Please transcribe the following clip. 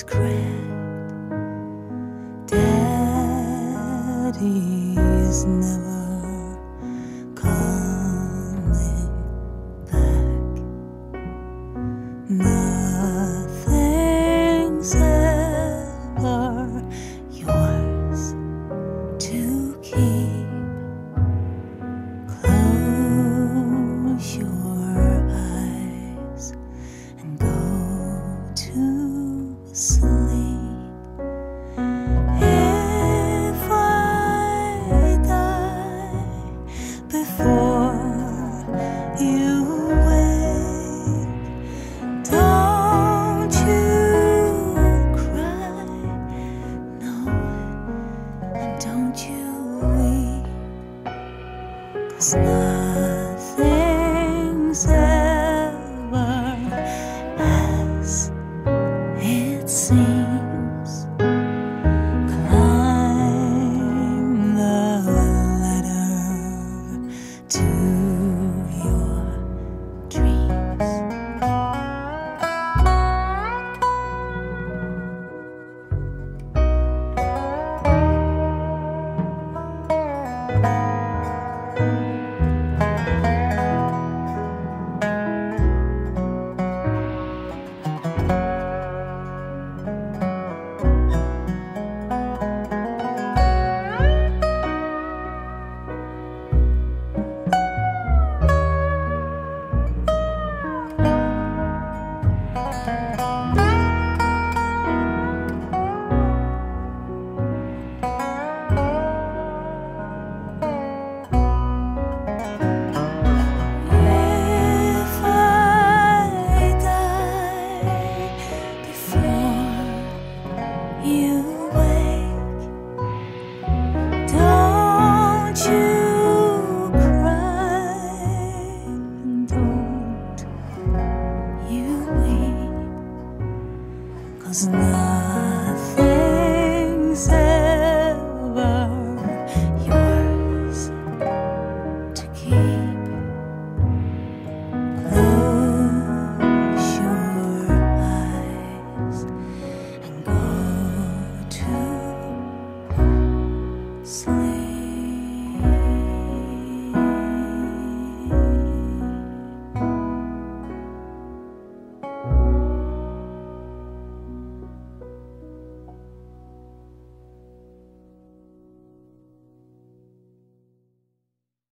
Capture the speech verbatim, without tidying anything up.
is cracked. Daddy is never coming back. Nothing's ever yours to keep. Close your eyes and go to sleep. If I die before you wake, don't you cry, no, and don't you weep, 'cause now